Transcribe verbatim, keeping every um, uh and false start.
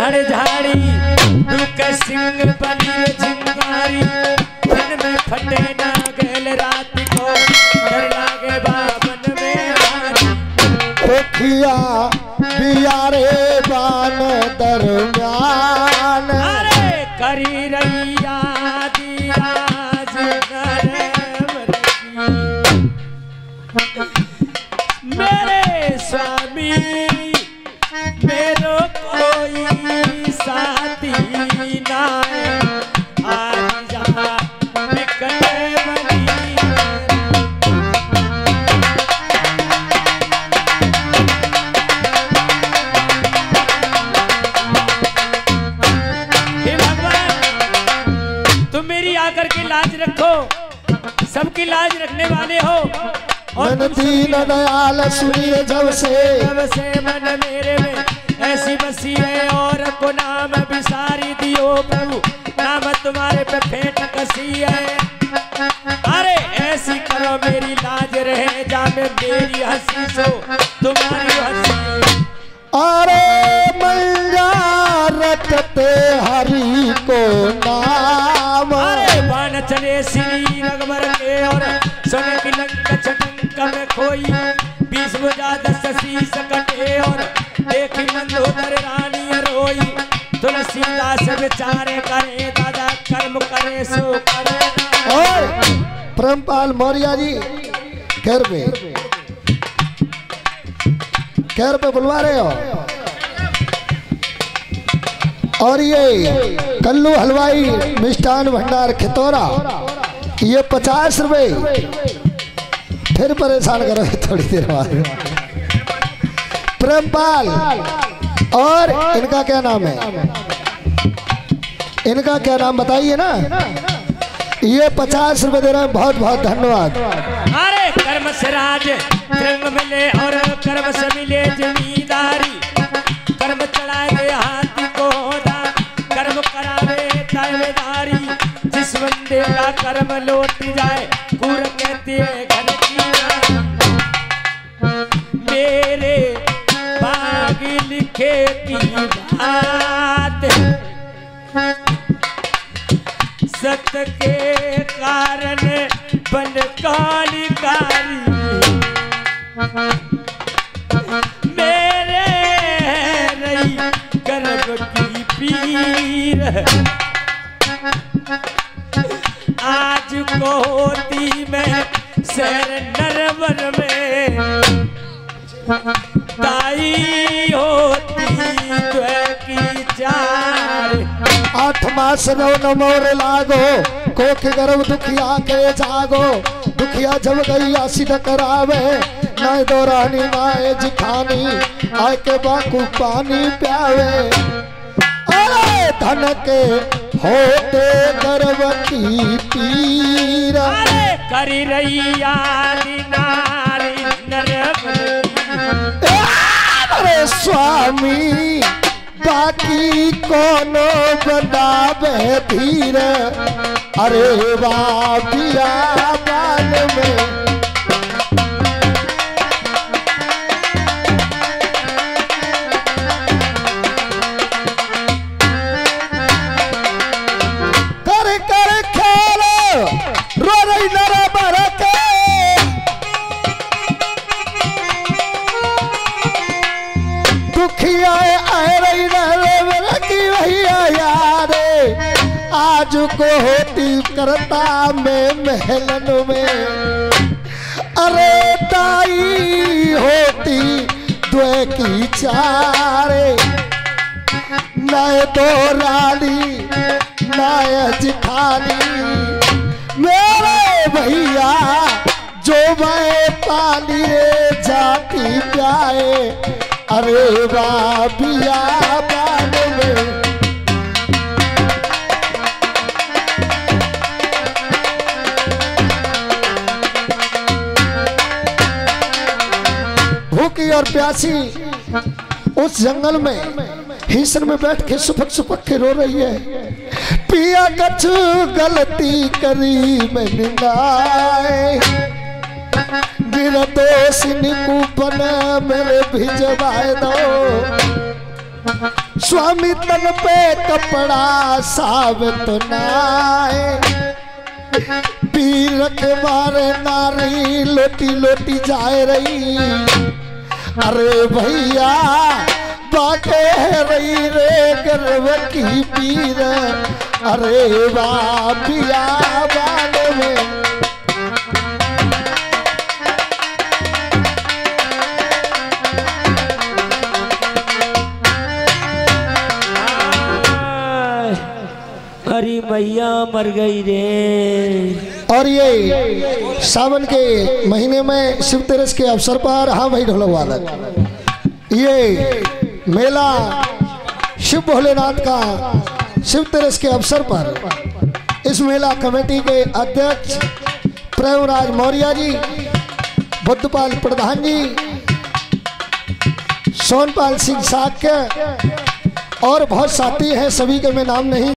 धड़ झाड़ी दुख सिंह बनी झिंगारी दिन में फटे ना गैल रात को डर लागे बाबन में हारी देखिया बियारे बान दरम्यान अरे करी रैया दियाज नरवर की मेरे स्वामी मेरो कोई साथी नाय आज जहाँ बिकट बनी हे भगवान तुम मेरी आकर के लाज रखो सबकी लाज रखने वाले हो और मन दीन दयाल सुनिए जब से जब से मन मेरे में ऐसी बसी है और को नाम बिसारी दियो प्रभु नाम तुम्हारे पे फेंट कसी है अरे ऐसी करो मेरी लाज रहे जामे मेरी हंसी सो तुम्हारी हंसी अरे मैया रटते हरि को नाम अरे बाण चले श्री रघुवर के और सोने की लंका छटंक में खोई बीस बुझा दस शीस कटे और देखी मंदोदर रानी रोई तुलसीदास विचारे करे दादा कर्म करे सो करे और परमपाल मौर्य जी घर पे घर पे बुलवा रहे हो और ये कल्लू हलवाई मिष्ठान भंडार खितौरा ये पचास रुपए फिर परेशान करो थोड़ी देर बाद प्रेमपाल और इनका क्या नाम है इनका क्या नाम बताइए ना ये पचास रुपए दे रहे हैं बहुत बहुत धन्यवाद अरे कर्म से राज रंग मिले और कर्म से मिले जमींदारी कर्म चढ़ाए गए हाथी को होदा कर्म करावे दावेदारी जिस बंदे का कर्म लौट जाए पूर कहते घर की मेरे भाग लिखे की बात सत्य के कारण बन कालिकारी मेरे रही गर्भ की पीर आज को होती मैं शहर नरवर में ताई होती की चार आठ मास नौ नमोर लागो कोख गर्भ दुखिया के जागो दुखिया जब गई आसिद करावे नाय दौरानी नाय जिखानी आय के बाकू पानी प्यावे अरे धन के होते गर्भवती पीर अरे करी रही यारी नारी नरवर अरे स्वामी बाकी कोनो बनावे धीर अरे बाबिया बाल में कर कर खेल रो रही नरा बर के दुखिया आए रही नरे की भैया यारे आज को होती करता में महलन में अरे दाई होती द्वे की चारे नए दो रानी नए जिठानी मेरे भैया जो मैं पाली रे जाती प्याए अरे बाबिया बाल में भूखी और प्यासी उस जंगल में हिस्सन में बैठ के सुपक सुपक के रो रही है पिया कछ गलती करी मैंने नाए गिर दोष निकूपन मेरे भिजवाए दो स्वामी तन पे कपड़ा साबित नाए, पीर के मारे नारी लोटी लोटी जाए रही। अरे भैया बाके रही रे गर्व की पीर, अरे बाबिया बाले में अरे मैया मर गई रे। और ये सावन के महीने में शिव तेरस के अवसर पर, हाँ भाई ढोलक वादक, ये मेला शिव भोलेनाथ का शिव तेरस के अवसर पर इस मेला कमेटी के अध्यक्ष प्रेमराज मौर्य जी, बुद्धपाल प्रधान जी, सोनपाल सिंह साक्य और बहुत साथी हैं, सभी के मैं नाम नहीं